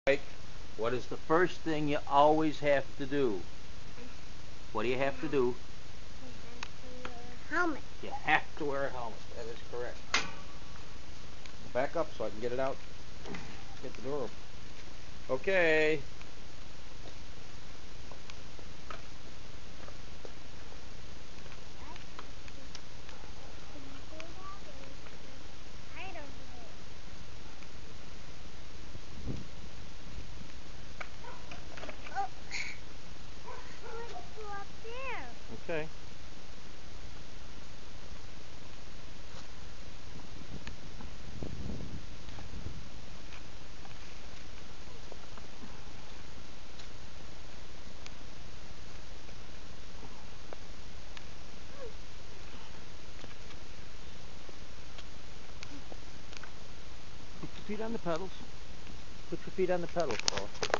Mike, what is the first thing you always have to do? What do you have to do? Helmet. You have to wear a helmet. That is correct. Back up so I can get it out. Get the door open. Okay. Okay. Put your feet on the pedals. Put your feet on the pedals, Paul.